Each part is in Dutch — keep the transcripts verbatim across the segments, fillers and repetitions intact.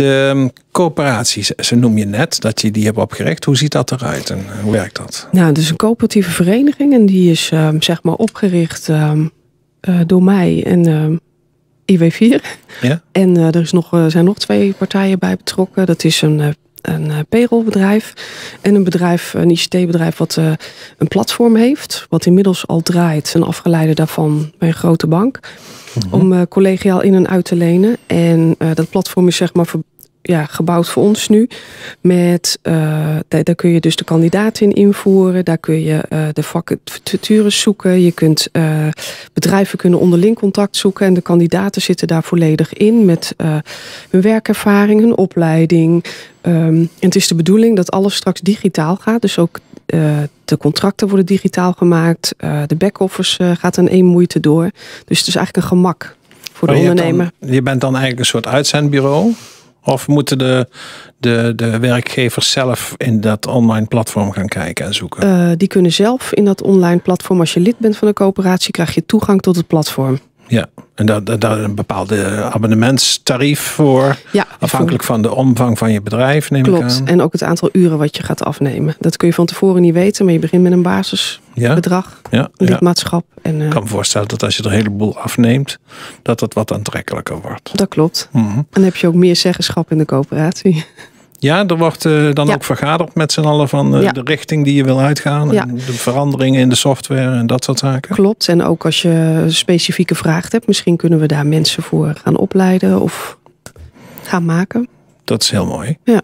De coöperaties, ze noem je net dat je die hebt opgericht. Hoe ziet dat eruit en hoe werkt dat? Nou, het is een coöperatieve vereniging en die is um, zeg maar opgericht um, uh, door mij en um, I W vier. Ja? En uh, er is nog, uh, zijn nog twee partijen bij betrokken. Dat is een, uh, een uh, payrollbedrijf en een bedrijf, een I C T-bedrijf wat uh, een platform heeft. Wat inmiddels al draait, een afgeleide daarvan bij een grote bank. Mm-hmm. Om uh, collegiaal in en uit te lenen. En uh, dat platform is zeg maar ver, ja, gebouwd voor ons nu. Met, uh, daar, daar kun je dus de kandidaten in invoeren. Daar kun je uh, de vacatures zoeken. Je kunt, uh, bedrijven kunnen onderling contact zoeken. En de kandidaten zitten daar volledig in. Met uh, hun werkervaring, hun opleiding. Um, en het is de bedoeling dat alles straks digitaal gaat. Dus ook uh, de contracten worden digitaal gemaakt. Uh, de back-office uh, gaat aan één moeite door. Dus het is eigenlijk een gemak voor de maar je ondernemer. Dan, je bent dan eigenlijk een soort uitzendbureau? Of moeten de, de, de werkgevers zelf in dat online platform gaan kijken en zoeken? Uh, die kunnen zelf in dat online platform. Als je lid bent van een coöperatie, krijg je toegang tot het platform. Ja, en daar daar daar een bepaalde abonnementstarief voor. Ja, afhankelijk van de omvang van je bedrijf, neem klopt. ik aan. En ook het aantal uren wat je gaat afnemen. Dat kun je van tevoren niet weten, maar je begint met een basisbedrag, ja? Ja, lidmaatschap. En, uh, ik kan me voorstellen dat als je er een heleboel afneemt, dat het wat aantrekkelijker wordt. Dat klopt. Mm-hmm. En dan heb je ook meer zeggenschap in de coöperatie. Ja, er wordt uh, dan ja. ook vergaderd met z'n allen van uh, ja. de richting die je wil uitgaan. Ja. En de veranderingen in de software en dat soort zaken. Klopt. En ook als je specifieke vragen hebt, misschien kunnen we daar mensen voor gaan opleiden of gaan maken. Dat is heel mooi. Ja.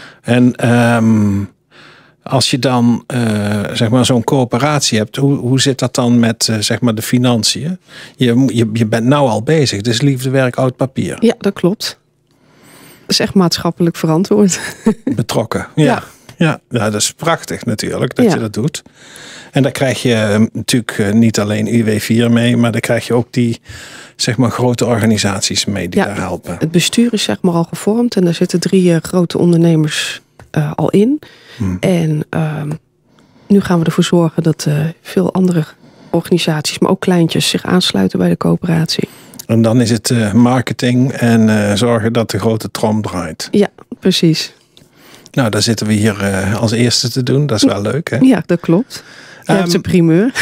En um, als je dan uh, zeg maar zo'n coöperatie hebt, hoe, hoe zit dat dan met uh, zeg maar de financiën? Je, je, je bent nou al bezig, het is liefde, werk, oud papier. Ja, dat klopt. Dat is echt maatschappelijk verantwoord. Betrokken, ja. ja. Ja, nou, dat is prachtig natuurlijk dat ja. je dat doet. En daar krijg je natuurlijk niet alleen I W vier mee, maar daar krijg je ook die zeg maar grote organisaties mee die ja, daar helpen. Het bestuur is zeg maar al gevormd en daar zitten drie uh, grote ondernemers uh, al in. Hmm. En uh, nu gaan we ervoor zorgen dat uh, veel andere organisaties, maar ook kleintjes, zich aansluiten bij de coöperatie. En dan is het uh, marketing en uh, zorgen dat de grote trom draait. Ja, precies. Nou, daar zitten we hier uh, als eerste te doen. Dat is wel leuk, hè? Ja, dat klopt. Je um, hebt een primeur.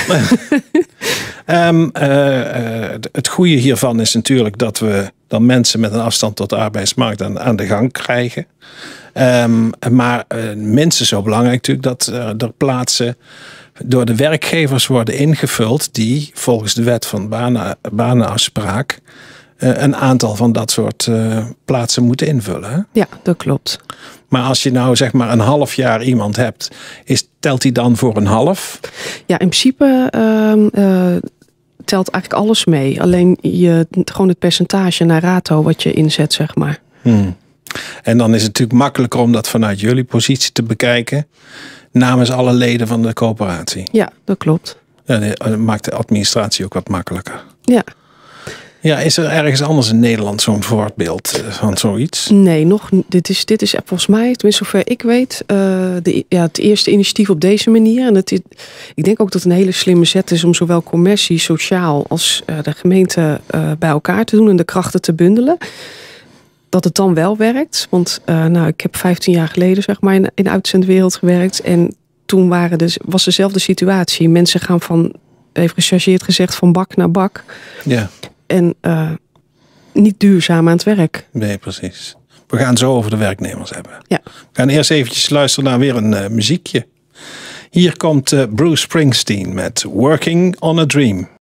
um, uh, uh, het goede hiervan is natuurlijk dat we dan mensen met een afstand tot de arbeidsmarkt aan, aan de gang krijgen. Um, maar uh, minstens zo belangrijk natuurlijk dat uh, er plaatsen door de werkgevers worden ingevuld die volgens de wet van banen, banenafspraak uh, een aantal van dat soort uh, plaatsen moeten invullen. Hè? Ja, dat klopt. Maar als je nou zeg maar een half jaar iemand hebt, is, telt die dan voor een half? Ja, in principe uh, uh, telt eigenlijk alles mee. Alleen je, gewoon het percentage naar rato wat je inzet, zeg maar. Hmm. En dan is het natuurlijk makkelijker om dat vanuit jullie positie te bekijken namens alle leden van de coöperatie. Ja, dat klopt. Ja, dat maakt de administratie ook wat makkelijker. Ja. Ja, is er ergens anders in Nederland zo'n voorbeeld van zoiets? Nee, nog. Dit is, dit is volgens mij, tenminste zover ik weet, uh, de, ja, het eerste initiatief op deze manier. En het, ik denk ook dat het een hele slimme zet is om zowel commercie, sociaal als uh, de gemeente uh, bij elkaar te doen en de krachten te bundelen. Dat het dan wel werkt. Want uh, nou, ik heb vijftien jaar geleden zeg maar, in, in de uitzendwereld gewerkt. En toen waren dus, was dezelfde situatie. Mensen gaan van, even gechargeerd gezegd, van bak naar bak. Ja. En uh, niet duurzaam aan het werk. Nee, precies. We gaan zo over de werknemers hebben. Ja. We gaan eerst eventjes luisteren naar weer een uh, muziekje. Hier komt uh, Bruce Springsteen met Working on a Dream.